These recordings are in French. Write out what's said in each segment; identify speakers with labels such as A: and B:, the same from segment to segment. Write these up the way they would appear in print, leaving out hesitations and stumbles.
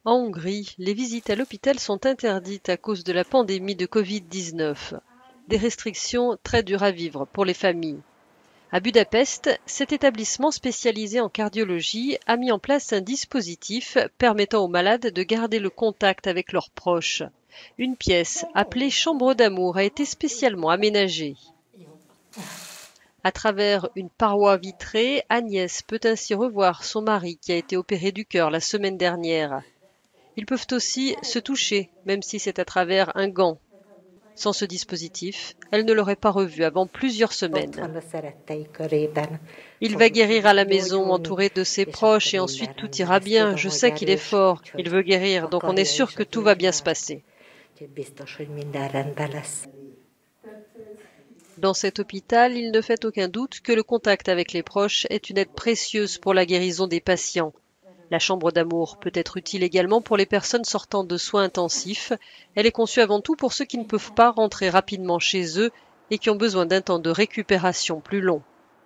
A: En Hongrie, les visites à l'hôpital sont interdites à cause de la pandémie de Covid-19. Des restrictions très dures à vivre pour les familles. À Budapest, cet établissement spécialisé en cardiologie a mis en place un dispositif permettant aux malades de garder le contact avec leurs proches. Une pièce appelée chambre d'amour a été spécialement aménagée. À travers une paroi vitrée, Agnès peut ainsi revoir son mari qui a été opéré du cœur la semaine dernière. Ils peuvent aussi se toucher, même si c'est à travers un gant. Sans ce dispositif, elle ne l'aurait pas revu avant plusieurs semaines. Il va guérir à la maison, entouré de ses proches, et ensuite tout ira bien. Je sais qu'il est fort, il veut guérir, donc on est sûr que tout va bien se passer. Dans cet hôpital, il ne fait aucun doute que le contact avec les proches est une aide précieuse pour la guérison des patients. La chambre d'amour peut être utile également pour les personnes sortant de soins intensifs. Elle est conçue avant tout pour ceux qui ne peuvent pas rentrer rapidement chez eux et qui ont besoin d'un temps de récupération plus long.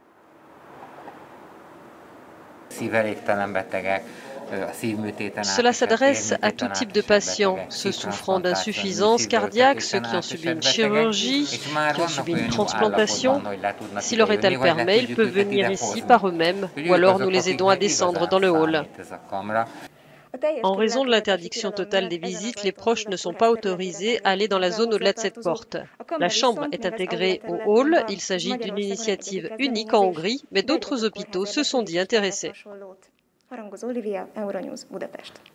A: Cela s'adresse à tout type de patients, ceux souffrant d'insuffisance cardiaque, ceux qui ont subi une chirurgie, qui ont subi une transplantation. Si leur état le permet, ils peuvent venir ici par eux-mêmes ou alors nous les aidons à descendre dans le hall. En raison de l'interdiction totale des visites, les proches ne sont pas autorisés à aller dans la zone au-delà de cette porte. La chambre est intégrée au hall. Il s'agit d'une initiative unique en Hongrie, mais d'autres hôpitaux se sont dit intéressés.